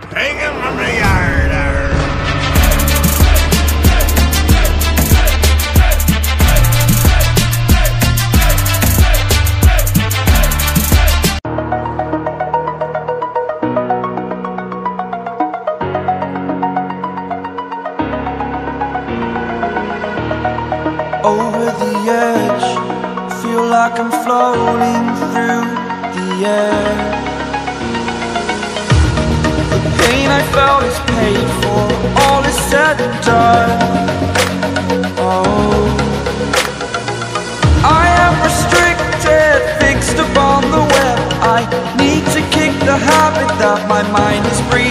Take him from the yard. Over the edge, feel like I'm floating through the air. The pain I felt is paid for, all is said and done. Oh, I am restricted, fixed upon the web. I need to kick the habit that my mind is breathing.